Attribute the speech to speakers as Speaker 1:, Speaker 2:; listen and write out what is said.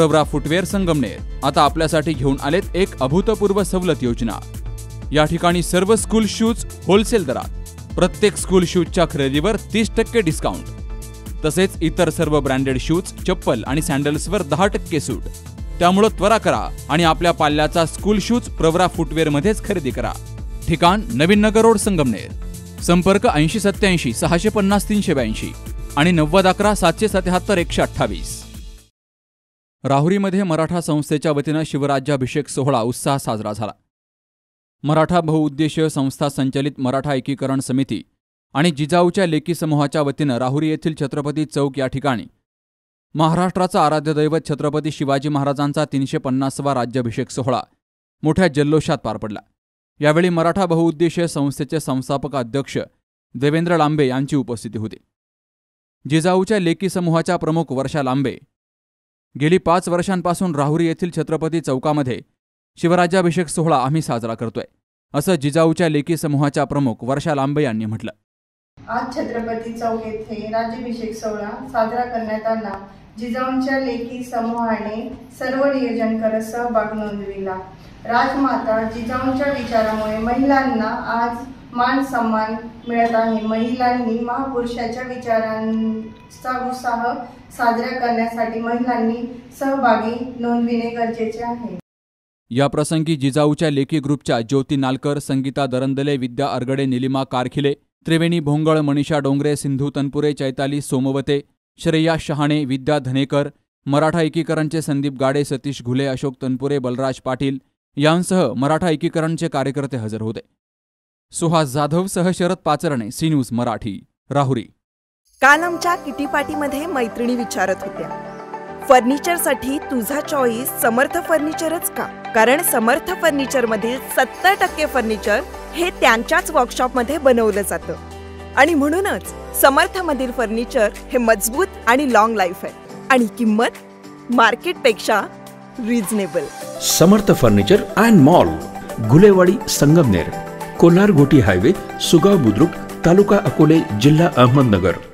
Speaker 1: Pravara footwear Sangamner आता आपल्यासाठी घेऊन आलेत एक अभूतपूर्व सवलत योजना। या ठिकाणी सर्व स्कूल शूज होलसेल दरात, प्रत्येक स्कूल शूजच्या खरेदीवर 30% डिस्काउंट, तसेच इतर सर्व ब्रँडेड शूज, चप्पल आणि सॅन्डल्सवर 10% सूट। त्यामुळे त्वरा करा आणि आपल्या पाल्याचा स्कूल शूज प्रवरा फुटवेअर मध्येच खरेदी करा। ठिकाण नवीन नगर रोड संगमनेर। संपर्क 8087 650 382 आणि 9011 777 128। राहुरीमध्ये मराठा संस्थेच्या वतीनं शिवराज्याभिषेक सोहळा उत्साहात साजरा झाला। मराठा बहुउद्देशीय संस्था संचलित मराठा एकीकरण समिती आणि जिजाऊच्या लेकी समूहाच्या वतीनं राहुरी येथील छत्रपती चौक या ठिकाणी महाराष्ट्राचा आराध्य दैवत छत्रपती शिवाजी महाराजांचा 350वा राज्याभिषेक सोहळा मोठ्या जल्लोषात पार पडला। यावेळी मराठा बहुउद्देशीय संस्थेचे संस्थापक अध्यक्ष देवेंद्र लांबे यांची उपस्थिती होती। जिजाऊच्या लेकी समूहाच्या प्रमुख वर्षा लांबे गेली 5 वर्षांपासून राहुरी येथील छत्रपती चौकामध्ये शिवराज्याभिषेक सोहळा आम्ही साजरा करतोय, असं जिजाऊच्या लेकी समूहाच्या प्रमुख वर्षा लांबे यांनी म्हटलं।
Speaker 2: आज छत्रपती चौक येथे राज्याभिषेक सोहळा साजरा करण्यात आला। जिजाऊंच्या लेकी समूहाने सर्व नियोजन करत सहभाग नोंदविला। राजमाता जिजाऊंच्या विचारामुळे महिलांना आज मान सन्मान मिळत आहे। महिलांनी महापुरुषाच्या विचारांचा उत्साह साजरा करण्यासाठी महिलांनी सहभागी नोंदविणे गरजेचे आहे।
Speaker 1: या प्रसंगी जिजाऊच्या लेकी ग्रुपच्या ज्योती नालकर, संगीता दरंदले, विद्या अरगडे, निलिमा कारखिले, त्रिवेणी भोंगळ, मनीषा डोंगरे, सिंधू तनपुरे, चैताली सोमवते, श्रेया शहाणे, विद्या धनेकर, मराठा एकीकरणचे संदीप गाडे, सतीश घुले, अशोक तनपुरे, बलराज पाटील यांसह मराठा एकीकरणचे कार्यकर्ते हजर होते। सुहास जाधव सह शरद पाचरणे, सी न्यूज मराठी, राहुरी।
Speaker 3: काल आमच्या किटी पार्टीमध्ये मैत्रिणी विचारत होत्या, फर्निचरसाठी तुझा चॉईस समर्थ फर्निचरच का? कारण समर्थ फर्निचर मधील 70% फर्निचर हे त्यांच्याच वर्कशॉपमध्ये बनवलं जातं आणि म्हणूनच समर्थ मधील फर्निचर हे मजबूत आणि लॉंग लाईफ आहे आणि किंमत मार्केटपेक्षा reasonable.
Speaker 4: Samarth furniture and mall, Gulewadi, Sangamner, Kolar Ghoti highway, Sugaon Budruk, taluka Akole, जिल्हा अहमदनगर।